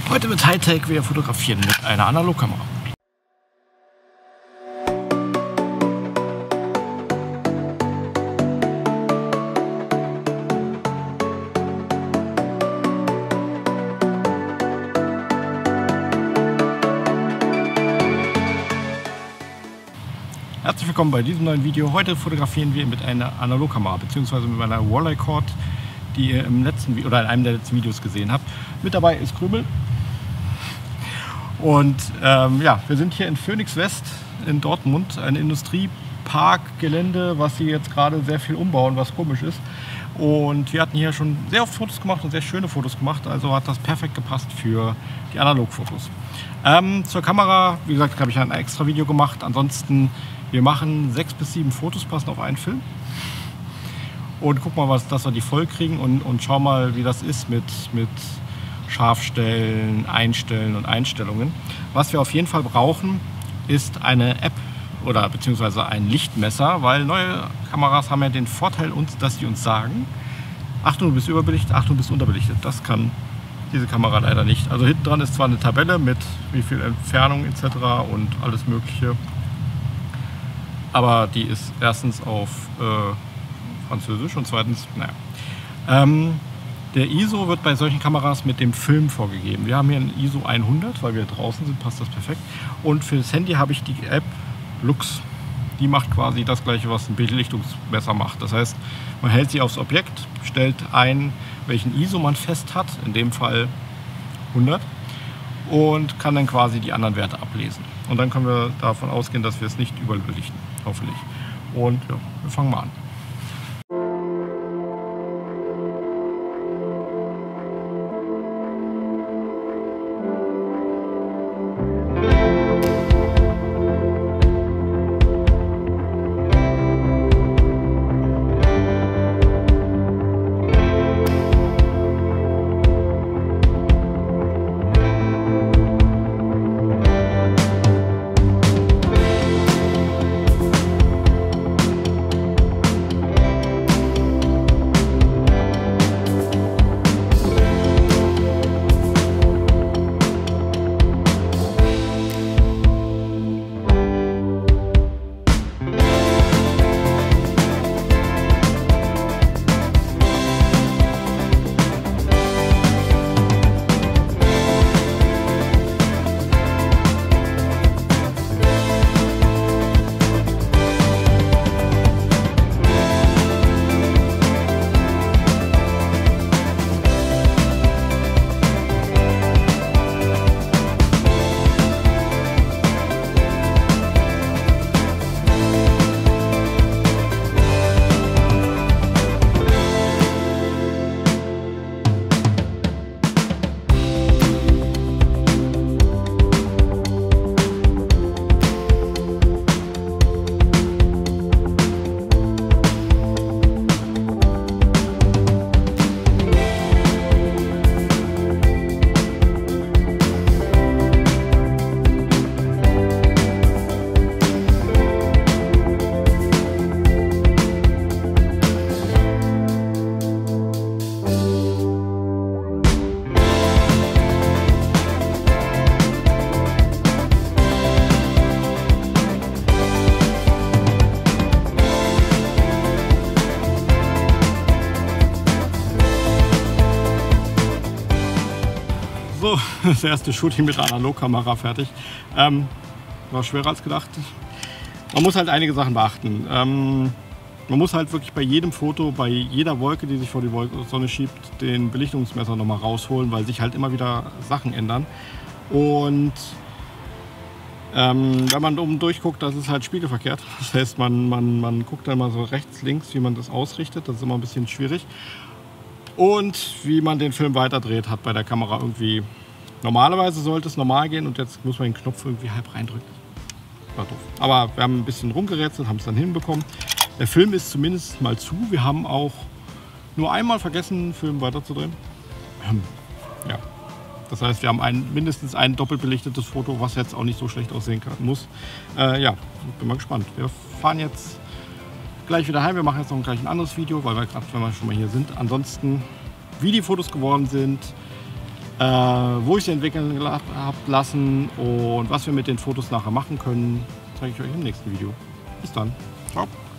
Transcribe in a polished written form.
Heute mit Hightech, wir fotografieren mit einer Analogkamera. Herzlich willkommen bei diesem neuen Video. Heute fotografieren wir mit einer Analogkamera bzw. mit meiner Walleye-Cord, die ihr im letzten oder in einem der letzten Videos gesehen habt. Mit dabei ist Krümel. Und ja, wir sind hier in Phoenix West in Dortmund, ein Industrieparkgelände, was sie jetzt gerade sehr viel umbauen, was komisch ist. Und wir hatten hier schon sehr oft Fotos gemacht und sehr schöne Fotos gemacht, also hat das perfekt gepasst für die Analogfotos. Zur Kamera, wie gesagt, habe ich ein extra Video gemacht. Ansonsten, wir machen 6 bis 7 Fotos, passen auf einen Film. Und guck mal, dass wir die voll kriegen und schau mal, wie das ist mit Scharfstellen, Einstellen und Einstellungen. Was wir auf jeden Fall brauchen, ist eine App oder beziehungsweise ein Lichtmesser, weil neue Kameras haben ja den Vorteil, dass sie uns sagen, Achtung, du bist überbelichtet, Achtung, du bist unterbelichtet. Das kann diese Kamera leider nicht. Also hinten dran ist zwar eine Tabelle mit wie viel Entfernung etc. und alles Mögliche, aber die ist erstens auf Französisch und zweitens, naja. Der ISO wird bei solchen Kameras mit dem Film vorgegeben. Wir haben hier einen ISO 100, weil wir draußen sind, passt das perfekt. Und für das Handy habe ich die App Lux. Die macht quasi das gleiche, was ein Belichtungsmesser macht. Das heißt, man hält sie aufs Objekt, stellt ein, welchen ISO man fest hat, in dem Fall 100, und kann dann quasi die anderen Werte ablesen. Und dann können wir davon ausgehen, dass wir es nicht überbelichten, hoffentlich. Und ja, wir fangen mal an. So, das erste Shooting mit der Analogkamera fertig. War schwerer als gedacht. Man muss halt einige Sachen beachten. Man muss halt wirklich bei jedem Foto, bei jeder Wolke, die sich vor die Sonne schiebt, den Belichtungsmesser nochmal rausholen, weil sich halt immer wieder Sachen ändern. Und wenn man oben durchguckt, das ist halt spiegelverkehrt. Das heißt, man guckt dann mal so rechts, links, wie man das ausrichtet. Das ist immer ein bisschen schwierig. Und wie man den Film weiterdreht, hat bei der Kamera irgendwie... Normalerweise sollte es normal gehen und jetzt muss man den Knopf irgendwie halb reindrücken. War doof. Aber wir haben ein bisschen rumgerätselt, haben es dann hinbekommen. Der Film ist zumindest mal zu. Wir haben auch nur einmal vergessen, den Film weiterzudrehen. Ja. Das heißt, wir haben mindestens ein doppelt belichtetes Foto, was jetzt auch nicht so schlecht aussehen muss. Ja, bin mal gespannt. Wir fahren jetzt gleich wieder heim. Wir machen jetzt noch gleich ein anderes Video, weil wir gerade, wenn wir schon mal hier sind. Ansonsten, wie die Fotos geworden sind, wo ich sie entwickeln habe lassen und was wir mit den Fotos nachher machen können, zeige ich euch im nächsten Video. Bis dann. Ciao.